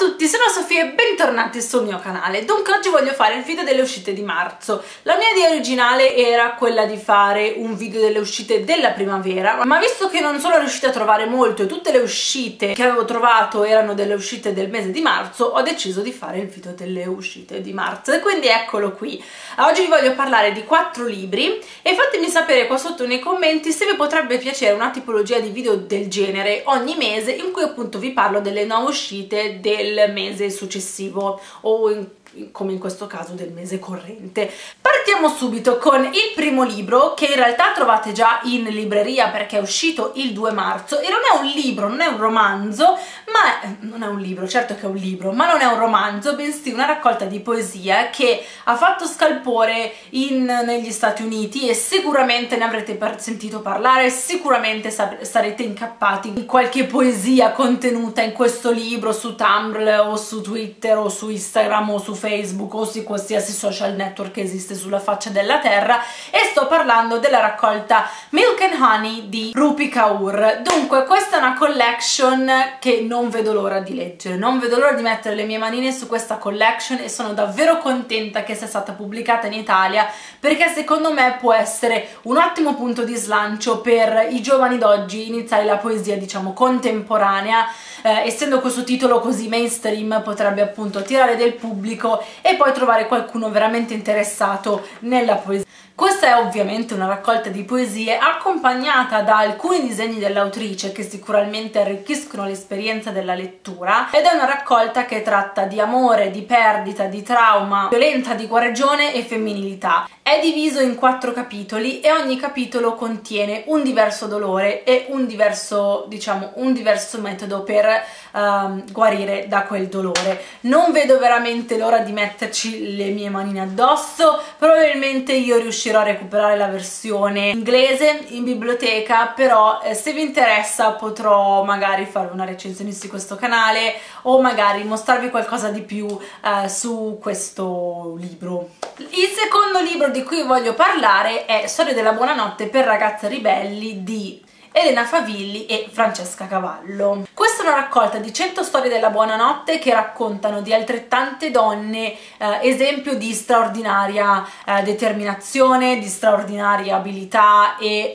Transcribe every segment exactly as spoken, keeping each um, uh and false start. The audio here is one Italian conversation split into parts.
tutti, sono Sofia e bentornati sul mio canale. Dunque oggi voglio fare il video delle uscite di marzo. La mia idea originale era quella di fare un video delle uscite della primavera, ma visto che non sono riuscita a trovare molto e tutte le uscite che avevo trovato erano delle uscite del mese di marzo, ho deciso di fare il video delle uscite di marzo e quindi eccolo qui. Oggi vi voglio parlare di quattro libri e fatemi sapere qua sotto nei commenti se vi potrebbe piacere una tipologia di video del genere ogni mese, in cui appunto vi parlo delle nuove uscite del mese successivo o in come in questo caso del mese corrente. Partiamo subito con il primo libro, che in realtà trovate già in libreria perché è uscito il due marzo e non è un libro, non è un romanzo, ma è, non è un libro, certo che è un libro, ma non è un romanzo, bensì una raccolta di poesia che ha fatto scalpore in, negli Stati Uniti e sicuramente ne avrete par sentito parlare, sicuramente sarete incappati in qualche poesia contenuta in questo libro su Tumblr o su Twitter o su Instagram o su Facebook o su qualsiasi social network che esiste sulla faccia della terra, e sto parlando della raccolta Milk and Honey di Rupi Kaur. Dunque questa è una collection che non vedo l'ora di leggere, non vedo l'ora di mettere le mie manine su questa collection e sono davvero contenta che sia stata pubblicata in Italia, perché secondo me può essere un ottimo punto di slancio per i giovani d'oggi iniziare la poesia, diciamo, contemporanea. Eh, essendo questo titolo così mainstream potrebbe appunto attirare del pubblico e poi trovare qualcuno veramente interessato nella poesia. Questa è ovviamente una raccolta di poesie accompagnata da alcuni disegni dell'autrice che sicuramente arricchiscono l'esperienza della lettura, ed è una raccolta che tratta di amore, di perdita, di trauma, violenza, di guarigione e femminilità. È diviso in quattro capitoli e ogni capitolo contiene un diverso dolore e un diverso, diciamo, un diverso metodo per uh, guarire da quel dolore. Non vedo veramente l'ora di metterci le mie manine addosso, probabilmente io riuscirò a recuperare la versione inglese in biblioteca, però eh, se vi interessa potrò magari fare una recensione su questo canale o magari mostrarvi qualcosa di più eh, su questo libro. Il secondo libro di cui voglio parlare è Storie della buonanotte per ragazze ribelli di Elena Favilli e Francesca Cavallo. Questa è una raccolta di cento storie della buonanotte che raccontano di altrettante donne, eh, esempio di straordinaria eh, determinazione, di straordinaria abilità e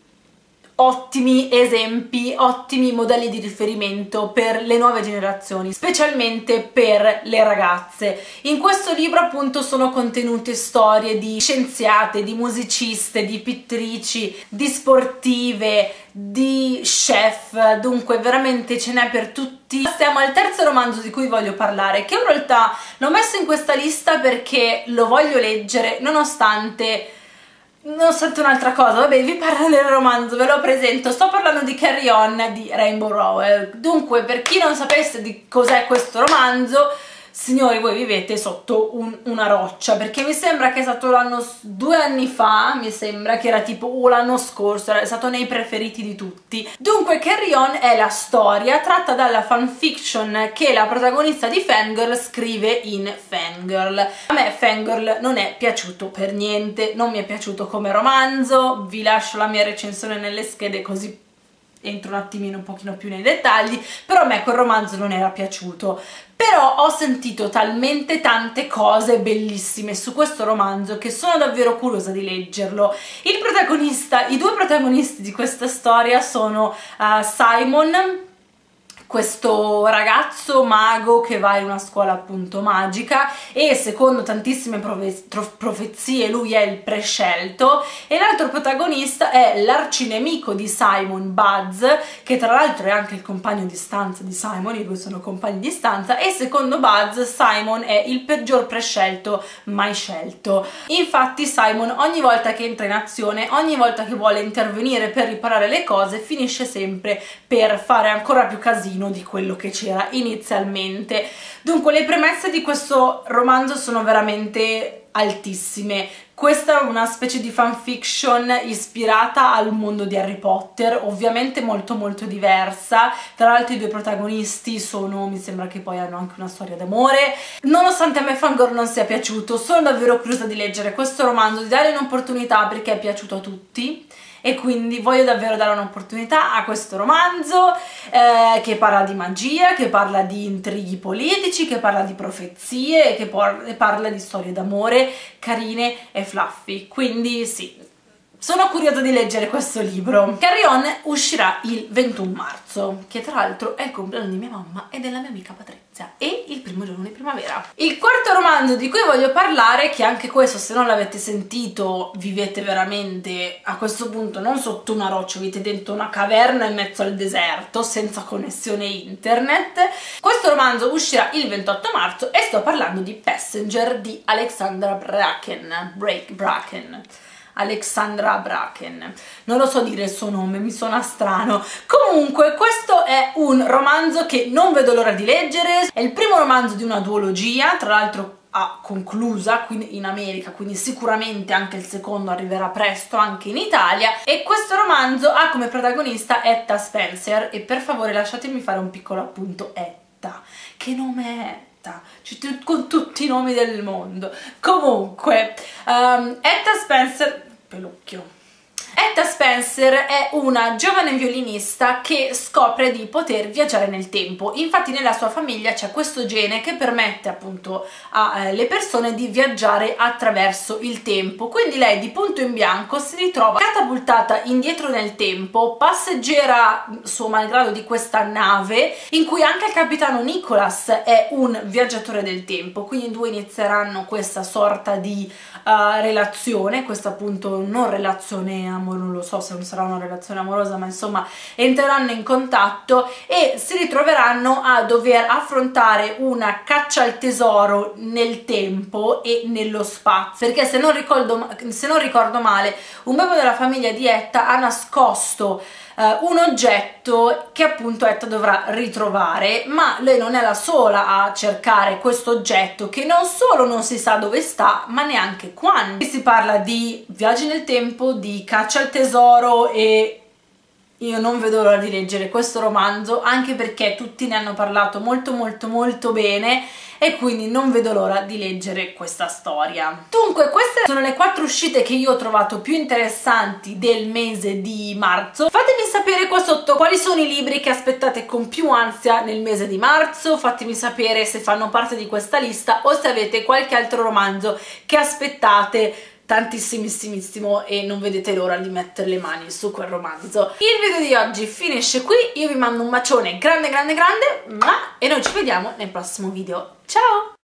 ottimi esempi, ottimi modelli di riferimento per le nuove generazioni, specialmente per le ragazze. In questo libro appunto sono contenute storie di scienziate, di musiciste, di pittrici, di sportive, di chef, dunque veramente ce n'è per tutti. Siamo al terzo romanzo di cui voglio parlare, che in realtà l'ho messo in questa lista perché lo voglio leggere nonostante Nonostante un'altra cosa. Vabbè, vi parlo del romanzo, ve lo presento. Sto parlando di Carry On di Rainbow Rowell. Dunque, per chi non sapesse di cos'è questo romanzo, signori, voi vivete sotto un, una roccia, perché mi sembra che è stato l'anno due anni fa, mi sembra che era tipo o l'anno scorso, era stato nei preferiti di tutti. Dunque Carry On è la storia tratta dalla fanfiction che la protagonista di Fangirl scrive in Fangirl. A me Fangirl non è piaciuto per niente, non mi è piaciuto come romanzo, vi lascio la mia recensione nelle schede così entro un attimino un pochino più nei dettagli, però a me quel romanzo non era piaciuto. Però ho sentito talmente tante cose bellissime su questo romanzo che sono davvero curiosa di leggerlo. Il protagonista, i due protagonisti di questa storia sono uh, Simon, questo ragazzo mago che va in una scuola appunto magica e secondo tantissime profe profezie lui è il prescelto, e l'altro protagonista è l'arcinemico di Simon, Buzz, che tra l'altro è anche il compagno di stanza di Simon, i due sono compagni di stanza, e secondo Buzz Simon è il peggior prescelto mai scelto. Infatti Simon ogni volta che entra in azione, ogni volta che vuole intervenire per riparare le cose, finisce sempre per fare ancora più casino di quello che c'era inizialmente. Dunque le premesse di questo romanzo sono veramente altissime. Questa è una specie di fanfiction ispirata al mondo di Harry Potter, ovviamente molto molto diversa. Tra l'altro i due protagonisti sono, mi sembra che poi hanno anche una storia d'amore. Nonostante a me Fangirl non sia piaciuto, sono davvero curiosa di leggere questo romanzo, di dare un'opportunità perché è piaciuto a tutti e quindi voglio davvero dare un'opportunità a questo romanzo eh, che parla di magia, che parla di intrighi politici, che parla di profezie, che parla di storie d'amore carine e fluffy, quindi sì, sono curiosa di leggere questo libro. Carry On uscirà il ventuno marzo, che tra l'altro è il compleanno di mia mamma e della mia amica Patrizia, e il primo giorno di primavera. Il quarto romanzo di cui voglio parlare, che anche questo, se non l'avete sentito, vivete veramente a questo punto non sotto una roccia, vivete dentro una caverna in mezzo al deserto, senza connessione internet. Questo romanzo uscirà il ventotto marzo e sto parlando di Passenger di Alexandra Bracken. Break, Bracken. Alexandra Bracken, non lo so dire il suo nome, mi suona strano. Comunque questo è un romanzo che non vedo l'ora di leggere, è il primo romanzo di una duologia, tra l'altro ha conclusa quindi in America, quindi sicuramente anche il secondo arriverà presto anche in Italia, e questo romanzo ha come protagonista Etta Spencer, e per favore lasciatemi fare un piccolo appunto. Etta, che nome è? Con tutti i nomi del mondo. Comunque um, Etta Spencer, pelucchio. Etta Spencer è una giovane violinista che scopre di poter viaggiare nel tempo. Infatti nella sua famiglia c'è questo gene che permette appunto alle persone di viaggiare attraverso il tempo. Quindi lei di punto in bianco si ritrova catapultata indietro nel tempo, passeggera suo malgrado di questa nave in cui anche il capitano Nicholas è un viaggiatore del tempo. Quindi i due inizieranno questa sorta di uh, relazione, questa appunto non relazione amorosa, non lo so se non sarà una relazione amorosa, ma insomma entreranno in contatto e si ritroveranno a dover affrontare una caccia al tesoro nel tempo e nello spazio, perché se non ricordo, se non ricordo male, un membro della famiglia di Etta ha nascosto Uh, un oggetto che appunto Etta dovrà ritrovare, ma lei non è la sola a cercare questo oggetto, che non solo non si sa dove sta, ma neanche quando. Si parla di viaggi nel tempo, di caccia al tesoro, e io non vedo l'ora di leggere questo romanzo, anche perché tutti ne hanno parlato molto molto molto bene, e quindi non vedo l'ora di leggere questa storia. Dunque queste sono le quattro uscite che io ho trovato più interessanti del mese di marzo. Fatemi sapere qua sotto quali sono i libri che aspettate con più ansia nel mese di marzo, fatemi sapere se fanno parte di questa lista o se avete qualche altro romanzo che aspettate tantissimissimissimo e non vedete l'ora di mettere le mani su quel romanzo. Il video di oggi finisce qui, io vi mando un bacione grande grande grande e noi ci vediamo nel prossimo video. Ciao!